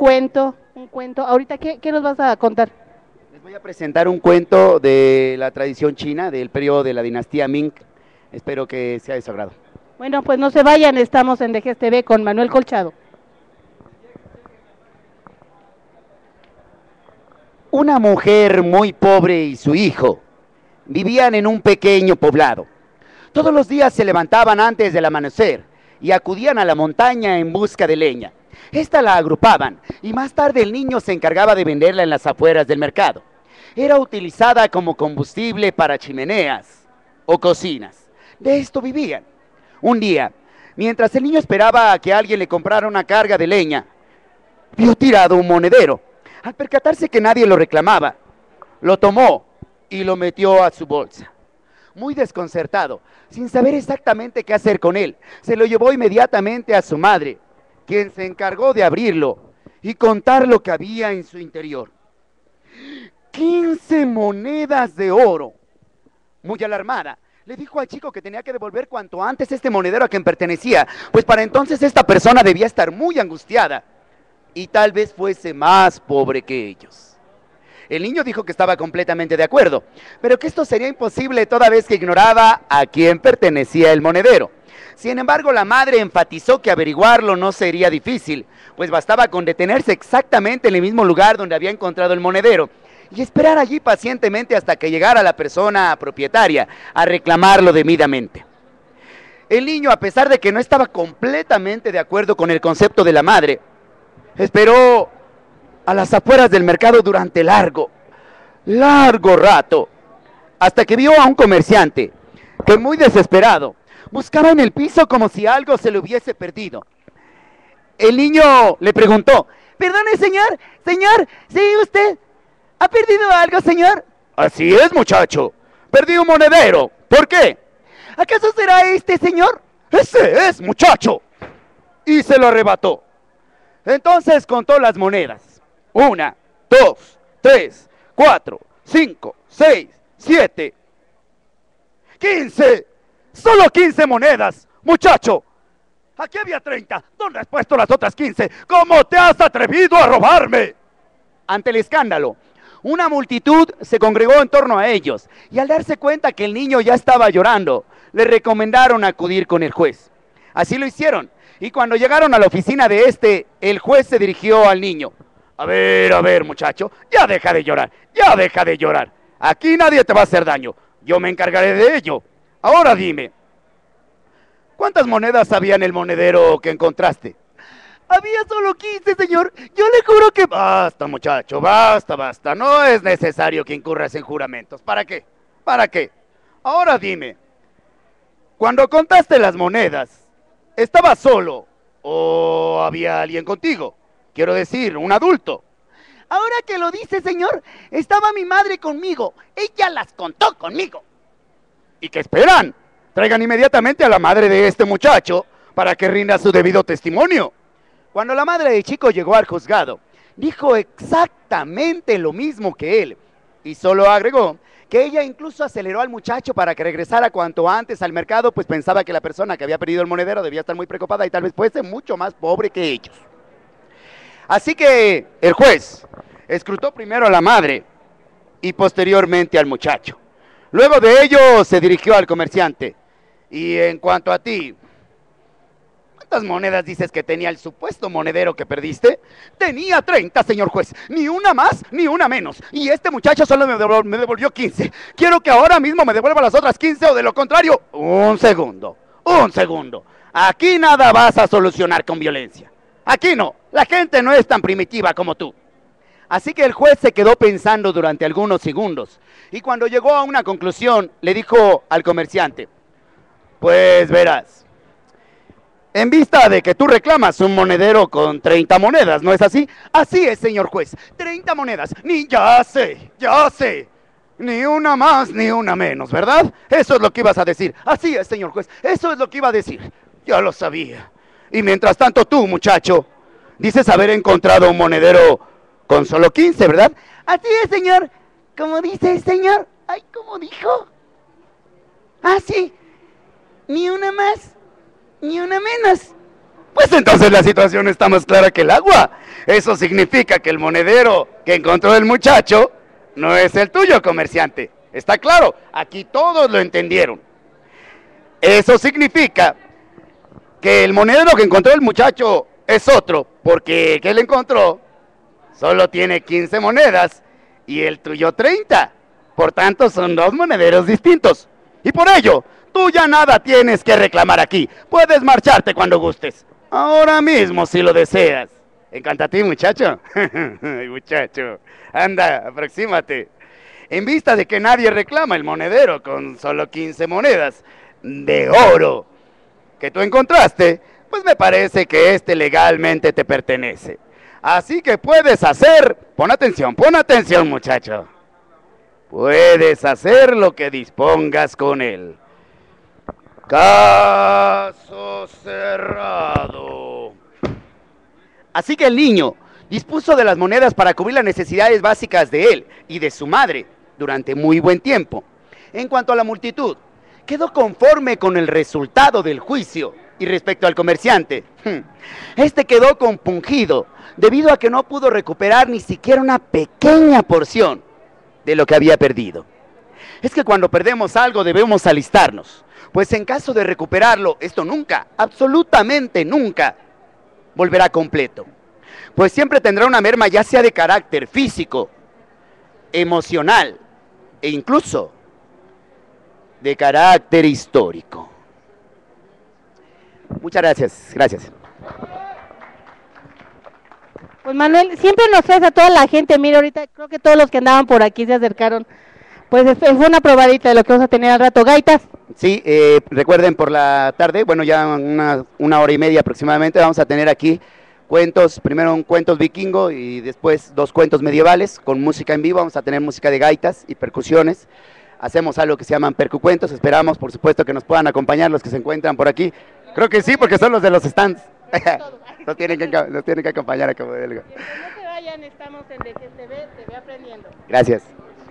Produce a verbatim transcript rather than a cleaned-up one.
cuento, un cuento. Ahorita, ¿qué, qué nos vas a contar? Les voy a presentar un cuento de la tradición china, del periodo de la dinastía Ming. Espero que sea de su agrado. Bueno, pues no se vayan, estamos en D G S T V con Manuel Colchado. Una mujer muy pobre y su hijo vivían en un pequeño poblado. Todos los días se levantaban antes del amanecer y acudían a la montaña en busca de leña. Esta la agrupaban y más tarde el niño se encargaba de venderla en las afueras del mercado. Era utilizada como combustible para chimeneas o cocinas. De esto vivían. Un día, mientras el niño esperaba a que alguien le comprara una carga de leña, vio tirado un monedero. Al percatarse que nadie lo reclamaba, lo tomó y lo metió a su bolsa. Muy desconcertado, sin saber exactamente qué hacer con él, se lo llevó inmediatamente a su madre, quien se encargó de abrirlo y contar lo que había en su interior. quince monedas de oro. Muy alarmada, le dijo al chico que tenía que devolver cuanto antes este monedero a quien pertenecía, pues para entonces esta persona debía estar muy angustiada y tal vez fuese más pobre que ellos. El niño dijo que estaba completamente de acuerdo, pero que esto sería imposible toda vez que ignoraba a quién pertenecía el monedero. Sin embargo, la madre enfatizó que averiguarlo no sería difícil, pues bastaba con detenerse exactamente en el mismo lugar donde había encontrado el monedero y esperar allí pacientemente hasta que llegara la persona propietaria a reclamarlo debidamente. El niño, a pesar de que no estaba completamente de acuerdo con el concepto de la madre, esperó a las afueras del mercado durante largo, largo rato, hasta que vio a un comerciante que, muy desesperado, buscaba en el piso como si algo se le hubiese perdido. El niño le preguntó: «Perdone, señor, señor, ¿sí usted ha perdido algo, señor?» «Así es, muchacho, perdí un monedero. ¿Por qué?» «¿Acaso será este, señor?» «Ese es, muchacho». Y se lo arrebató. Entonces contó las monedas. Una, dos, tres, cuatro, cinco, seis, siete, quince. Solo quince monedas, muchacho. Aquí había treinta. ¿Dónde has puesto las otras quince? ¿Cómo te has atrevido a robarme? Ante el escándalo, una multitud se congregó en torno a ellos y al darse cuenta que el niño ya estaba llorando, le recomendaron acudir con el juez. Así lo hicieron. Y cuando llegaron a la oficina de este, el juez se dirigió al niño. A ver, a ver, muchacho, ya deja de llorar, ya deja de llorar. Aquí nadie te va a hacer daño, yo me encargaré de ello. Ahora dime, ¿cuántas monedas había en el monedero que encontraste? Había solo quince, señor, yo le juro que... Basta, muchacho, basta, basta, no es necesario que incurras en juramentos. ¿Para qué? ¿Para qué? Ahora dime, cuando contaste las monedas, ¿estabas solo o había alguien contigo? Quiero decir, un adulto. Ahora que lo dice, señor, estaba mi madre conmigo. Ella las contó conmigo. ¿Y qué esperan? Traigan inmediatamente a la madre de este muchacho para que rinda su debido testimonio. Cuando la madre del chico llegó al juzgado, dijo exactamente lo mismo que él. Y solo agregó que ella incluso aceleró al muchacho para que regresara cuanto antes al mercado, pues pensaba que la persona que había perdido el monedero debía estar muy preocupada y tal vez fuese mucho más pobre que ellos. Así que el juez escrutó primero a la madre y posteriormente al muchacho. Luego de ello se dirigió al comerciante. Y en cuanto a ti, ¿cuántas monedas dices que tenía el supuesto monedero que perdiste? Tenía treinta, señor juez. Ni una más, ni una menos. Y este muchacho solo me devolvió, me devolvió quince. Quiero que ahora mismo me devuelva las otras quince o de lo contrario... Un segundo, un segundo. Aquí nada vas a solucionar con violencia. Aquí no, la gente no es tan primitiva como tú. Así que el juez se quedó pensando durante algunos segundos y cuando llegó a una conclusión le dijo al comerciante: pues verás, en vista de que tú reclamas un monedero con treinta monedas, ¿no es así? Así es, señor juez, treinta monedas, ni ya sé, ya sé, ni una más ni una menos, ¿verdad? Eso es lo que ibas a decir. Así es, señor juez, eso es lo que iba a decir, ya lo sabía. Y mientras tanto tú, muchacho, dices haber encontrado un monedero con solo quince, ¿verdad? Así es, señor. ¿Cómo dice el señor? Ay, ¿cómo dijo? Ah, sí. Ni una más, ni una menos. Pues entonces la situación está más clara que el agua. Eso significa que el monedero que encontró el muchacho no es el tuyo, comerciante. Está claro, aquí todos lo entendieron. Eso significa que el monedero que encontró el muchacho es otro, porque el que él encontró solo tiene quince monedas y el tuyo treinta. Por tanto, son dos monederos distintos. Y por ello, tú ya nada tienes que reclamar aquí. Puedes marcharte cuando gustes. Ahora mismo, si lo deseas. ¿Encanta a ti, muchacho? Ay, muchacho, anda, aproxímate. En vista de que nadie reclama el monedero con solo quince monedas de oro que tú encontraste, pues me parece que este legalmente te pertenece. Así que puedes hacer, pon atención, pon atención, muchacho. Puedes hacer lo que dispongas con él. Caso cerrado. Así que el niño dispuso de las monedas para cubrir las necesidades básicas de él y de su madre durante muy buen tiempo. En cuanto a la multitud, quedó conforme con el resultado del juicio. Y respecto al comerciante, este quedó compungido debido a que no pudo recuperar ni siquiera una pequeña porción de lo que había perdido. Es que cuando perdemos algo debemos alistarnos, pues en caso de recuperarlo, esto nunca, absolutamente nunca, volverá completo. Pues siempre tendrá una merma ya sea de carácter físico, emocional e incluso de carácter histórico. Muchas gracias, gracias. Pues Manuel, siempre nos traes a toda la gente, mira ahorita creo que todos los que andaban por aquí se acercaron, pues fue una probadita de lo que vamos a tener al rato. Gaitas. Sí, eh, recuerden por la tarde, bueno ya una, una hora y media aproximadamente, vamos a tener aquí cuentos, primero un cuentos vikingo y después dos cuentos medievales con música en vivo, vamos a tener música de gaitas y percusiones. Hacemos algo que se llaman percucuentos, esperamos por supuesto que nos puedan acompañar los que se encuentran por aquí. Creo que sí, porque son los de los stands. Nos tienen que, nos tienen que acompañar a Cabo Delgado. No se vayan, estamos en D G T V, T V Aprendiendo. Gracias.